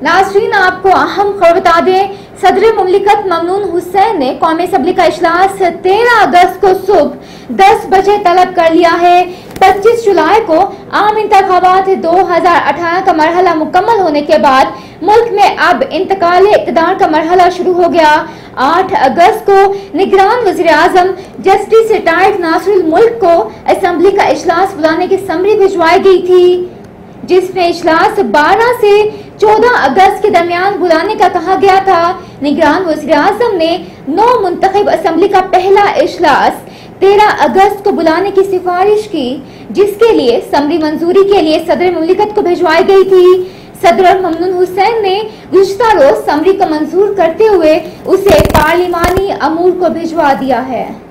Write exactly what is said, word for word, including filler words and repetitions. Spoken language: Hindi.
नाज़रीन, आपको अहम खबर बता दें, सदर मुमलिकत ममनून हुसैन ने कौमी असम्बली का इजलास तेरह अगस्त को सुबह दस बजे तलब कर लिया है। पच्चीस जुलाई को आम इंतखाबात दो हजार अठारह का मरहला मुकम्मल होने के बाद मुल्क में अब इंतकाल इक़्तिदार का मरहला शुरू हो गया। आठ अगस्त को निगरान वज़ीर आज़म जस्टिस रिटायर्ड नासिरुल मुल्क को असम्बली का इजलास बुलाने की समरी भिजवाई गई थी, जिसमें इजलास बारह से चौदह अगस्त के दरमियान बुलाने का कहा गया था। निगरान वज़ीर आज़म ने नौ मुंतखब असम्बली का पहला इजलास तेरह अगस्त को बुलाने की सिफारिश की, जिसके लिए समरी मंजूरी के लिए सदर मुमलिकत को भिजवाई गई थी। सदर ममनून हुसैन ने गुज़िश्ता रोज समरी को मंजूर करते हुए उसे पार्लिमानी अमूर को भिजवा दिया है।